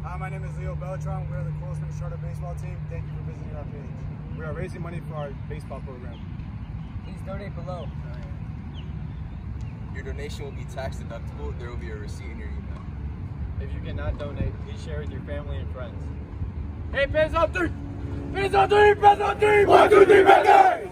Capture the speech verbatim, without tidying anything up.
Hi, my name is Leo Beltran. We are the Coral Springs Charter Baseball Team. Thank you for visiting our page. We are raising money for our baseball program. Please donate below. Your donation will be tax deductible. There will be a receipt in your email. If you cannot donate, please share with your family and friends. Hey, pins on three! Pins on three! Pins on three! One, two, three, pins on three!